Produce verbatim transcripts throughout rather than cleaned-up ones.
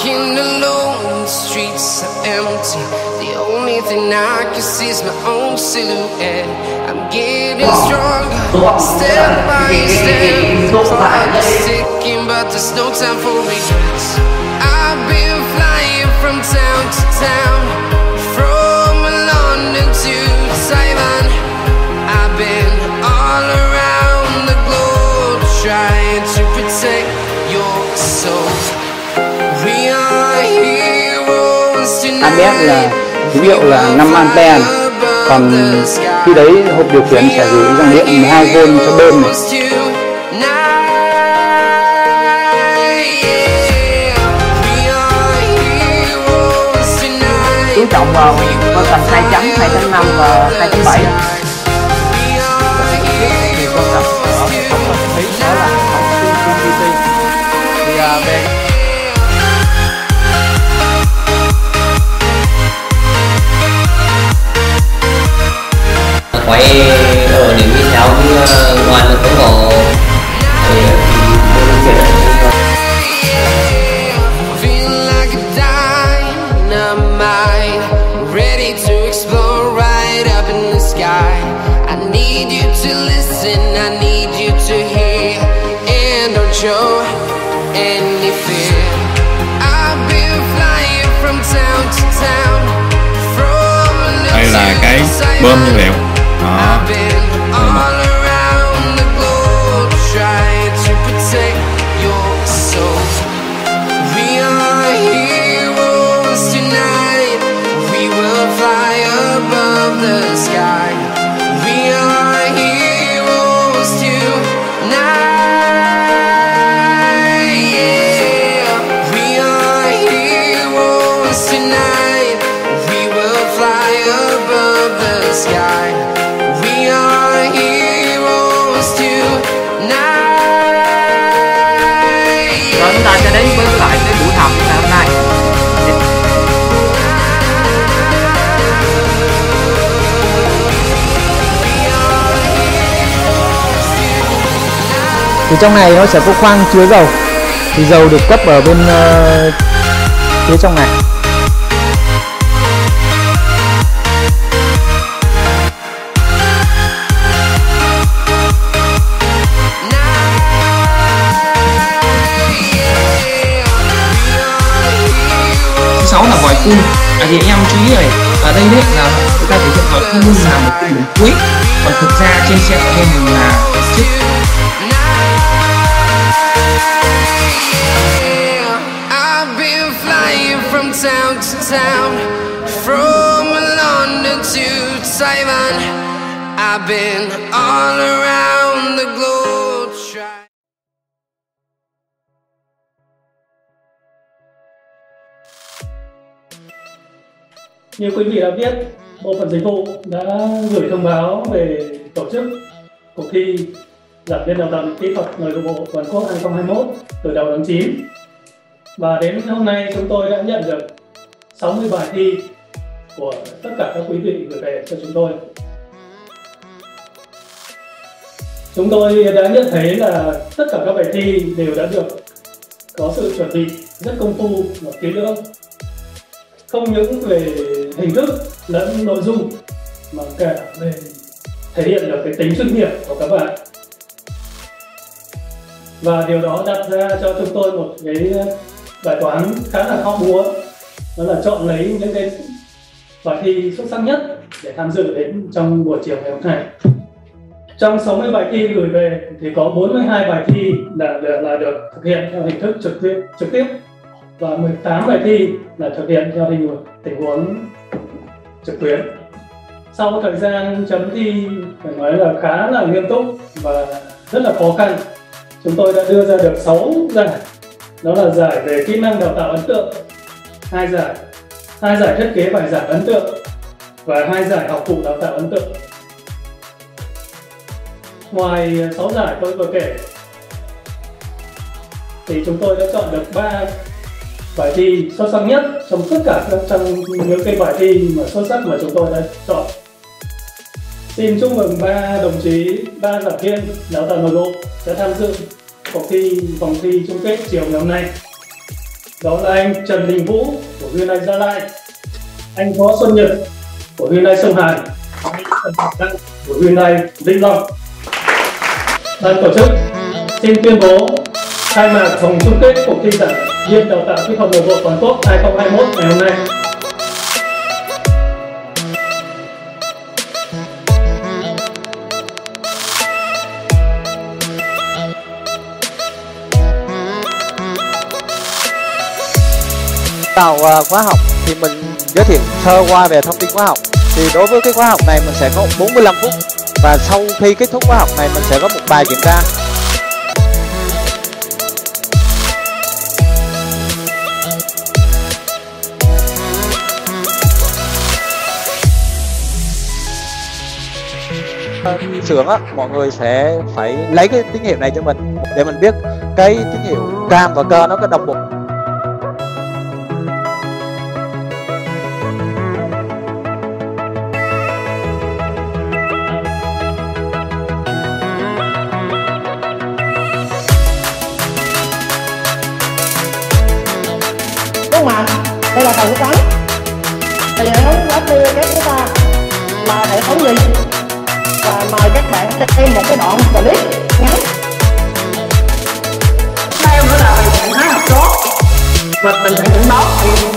walking alone, the streets are empty. The only thing I can see is my own silhouette. I'm getting stronger, step by step. The clock is ticking, but there's no time for regrets. I've been flying from town to town, from London to Taiwan. I've been all around the globe, trying to protect your soul. We are heroes tonight. a em là tín hiệu là năm ampere, còn khi đấy hộp điều khiển sẽ gửi dòng điện mười hai vôn cho bên này. Chú trọng vào con tầm hai chấm, hai chấm năm và hai chấm bảy. Thì con tập ở không hợp lý đó là học sinh pê pê tê. Thì à, về quay ở điểm đi theo thì ngoài là không có thì ready to explore right up in the sky. I need you to listen, I need you to hear, and don't show any fear. I've been flying from town to town, from đây là cái bơm nhiên liệu đó. all around the globe, trying to protect your soul. We are heroes tonight. We will fly above the sky. We are heroes tonight. Yeah, we are heroes tonight. We will fly above the sky. We are heroes tonight. rồi chúng ta sẽ đến với lại cái buổi học ngày hôm nay. Thì trong này nó sẽ có khoang chứa dầu, thì dầu được cấp ở bên uh, phía trong này. Thứ sáu là vòi phun. À, thì anh em chú ý này, ở đây đấy là chúng ta thể hiện vòi phun là một cái điểm cuối, còn thực ra trên xe của mình là chiếc. I've been flying from town to town, from London to Taiwan. I've been all around the globe. Try Như quý vị đã biết, Bộ phận Dịch vụ đã gửi thông báo về tổ chức cuộc thi giảng viên đào tạo kỹ thuật nội vụ bộ toàn quốc hai không hai mốt từ đầu tháng chín. Và đến hôm nay chúng tôi đã nhận được sáu mươi bài thi của tất cả các quý vị gửi về cho chúng tôi. Chúng tôi đã nhận thấy là tất cả các bài thi đều đã được có sự chuẩn bị rất công phu và kỹ lưỡng, không những về hình thức lẫn nội dung mà cả về thể hiện được cái tính chuyên nghiệp của các bạn. Và điều đó đặt ra cho chúng tôi một cái bài toán khá là khó búa, đó là chọn lấy những cái bài thi xuất sắc nhất để tham dự đến trong buổi chiều ngày hôm nay. Trong sáu mươi bài thi gửi về thì có bốn mươi hai bài thi là, là được thực hiện theo hình thức trực tiếp, trực tiếp và mười tám bài thi là thực hiện theo tình, tình huống trực tuyến. Sau thời gian chấm thi phải nói là khá là nghiêm túc và rất là khó khăn, chúng tôi đã đưa ra được sáu giải. Đó là giải về kỹ năng đào tạo ấn tượng, hai giải, hai giải thiết kế bài giảng ấn tượng và hai giải học phụ đào tạo ấn tượng. Ngoài sáu giải tôi vừa kể thì chúng tôi đã chọn được ba bài thi xuất sắc nhất trong tất cả các trong những cái bài thi mà xuất sắc mà chúng tôi đã chọn. Xin chúc mừng ba đồng chí, ba giảng viên đào tạo nội bộ sẽ tham dự cuộc thi vòng thi chung kết chiều ngày hôm nay. đó là anh Trần Đình Vũ của Hyundai Gia Lai, anh Võ Xuân Nhật của Hyundai Sông Hàn, anh Trần Ngọc Đăng của Hyundai Vĩnh Long. Ban tổ chức xin tuyên bố khai mạc vòng chung kết cuộc thi giảng viên đào tạo kỹ thuật đường bộ toàn quốc hai không hai mốt ngày hôm nay. Vào uh, khóa học thì mình giới thiệu sơ qua về thông tin khóa học. Thì đối với cái khóa học này mình sẽ có bốn mươi lăm phút, và sau khi kết thúc khóa học này mình sẽ có một bài kiểm tra. Xưởng á, mọi người sẽ phải lấy cái tín hiệu này cho mình để mình biết cái tín hiệu cam và cơ nó có đồng bộ. Đúng mà, đây là phần trắng. Thì hệ thống ép pê ép của ta là hệ thống gì? Và mời các bạn xem một cái đoạn clip ngắn. Theo nữa là trạng thái học tốt và tình trạng cảnh báo.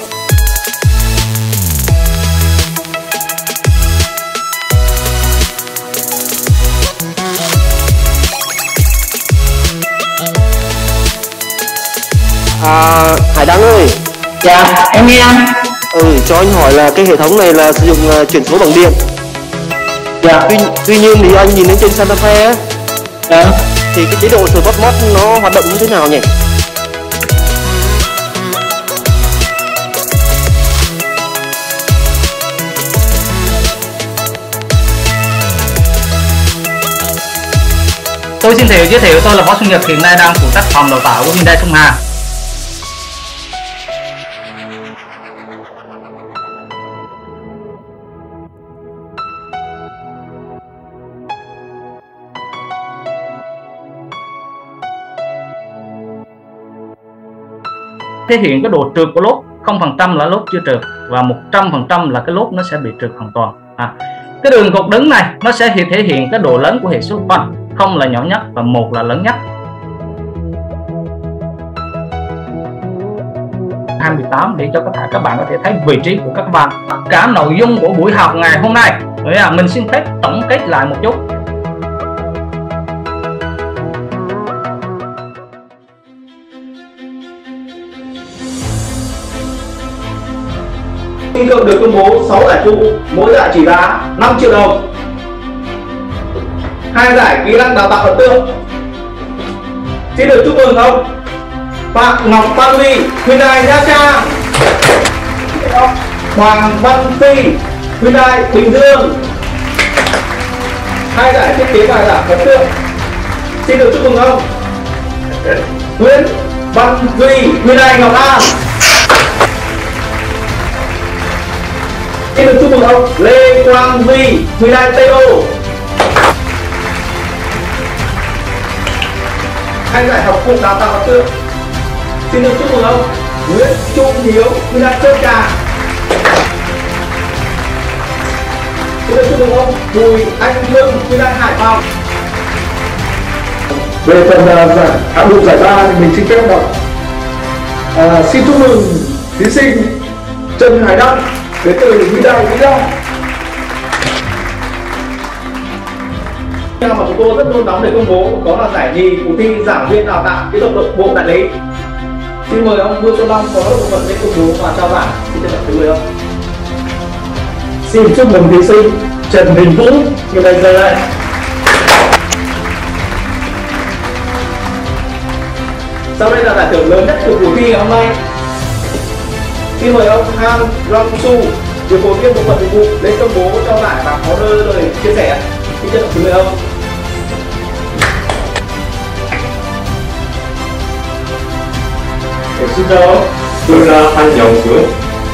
À, Hải Đăng ơi. Dạ, em nghe anh. Ừ, cho anh hỏi là cái hệ thống này là sử dụng uh, chuyển số bằng điện. Dạ. Tuy, tuy nhiên thì anh nhìn đến trên Santa Fe á, Dạ. thì cái chế độ Smart Mode nó hoạt động như thế nào nhỉ? Tôi xin thiệu giới thiệu tôi là Võ Xuân Nhật, hiện nay đang phụ trách phòng đào tạo của Hyundai Sông Hàn. Thể hiện cái độ trượt của lốp, không phần trăm là lốp chưa trượt và một trăm phần trăm là cái lốp nó sẽ bị trượt hoàn toàn. À, cái đường cột đứng này nó sẽ thể hiện cái độ lớn của hệ số phanh, không là nhỏ nhất và một là lớn nhất. hai mươi tám để cho các bạn các bạn có thể thấy vị trí của các bạn. Cả nội dung của buổi học ngày hôm nay mình xin phép tổng kết lại một chút. Kinh cộng được công bố sáu giải trụ, mỗi giải trị giá năm triệu đồng. Hai giải kỹ năng đào tạo ấn tượng. Xin được chúc mừng ông Phạm Ngọc Văn Huy, Hyundai Nha Trang. Hoàng Văn Phi, Hyundai Bình Dương. Hai giải thiết kế bài giảng ấn tượng. Xin được chúc mừng ông Nguyễn Văn Duy, Hyundai Ngọc An. Xin được chúc mừng ông Lê Quang Duy, Hyundai Tây Ô. Hai giải học phụ đào tạo ấn tượng. Xin được chúc mừng ông Nguyễn Trung Hiếu, Hyundai Sơn Trà. Xin được chúc mừng ông Bùi Anh Lương, Hyundai Hải Phòng. Về phần uh, giải hạng mục giải ba thì mình xin phép đọc. À, xin chúc mừng thí sinh Trần Hải Đăng đến từ Hyundai Vĩnh Long. Mà chúng tôi rất luôn nóng để công bố đó là giải nhì cuộc thi giảng viên đào tạo kỹ thuật nội bộ đại lý. Xin mời ông Vương Xuân Long có bộ phận để công bố và trao giải. Xin trân trọng kính mời ông. Xin chúc mừng thí sinh Trần Đình Vũ, Hyundai Gia Lai. Sau đây là giải thưởng lớn nhất của cuộc thi ngày hôm nay. Xin mời ông Han Rong Su, điều phối viên bộ phận dịch vụ lên công bố trao giải và có đưa lời chia sẻ. Xin trân trọng kính mời ông. Xin chào, tôi là Han Dòng Sướng.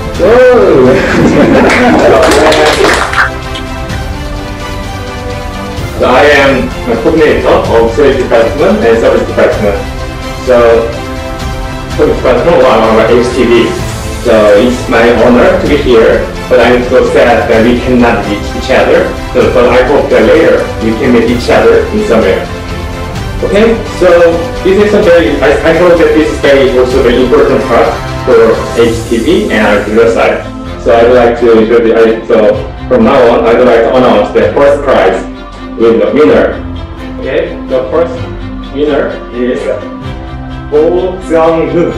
So I am a coordinator of sales department and service department. So from our H T V. So it's my honor to be here, but I'm so sad that we cannot meet each other. So, but I hope that later we can meet each other in somewhere. Okay, so this is a very, I, I hope that this is very also very important part for H T V and our computer side. So I'd like to introduce, so from now on, I'd like to announce the first prize with the winner. Okay, the first winner is Go Seung-hoon.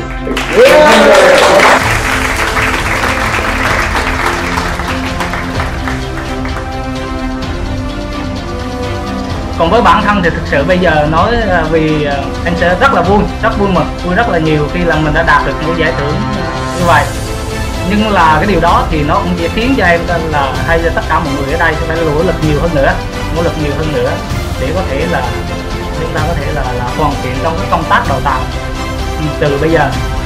Còn với bản thân thì thực sự bây giờ nói vì anh sẽ rất là vui, rất vui mừng, vui rất là nhiều khi là mình đã đạt được một giải thưởng như vậy. Nhưng là cái điều đó thì nó cũng sẽ khiến cho em nên là hay cho tất cả mọi người ở đây sẽ phải nỗ lực nhiều hơn nữa, nỗ lực nhiều hơn nữa để có thể là chúng ta có thể là, là hoàn thiện trong cái công tác đào tạo từ bây giờ.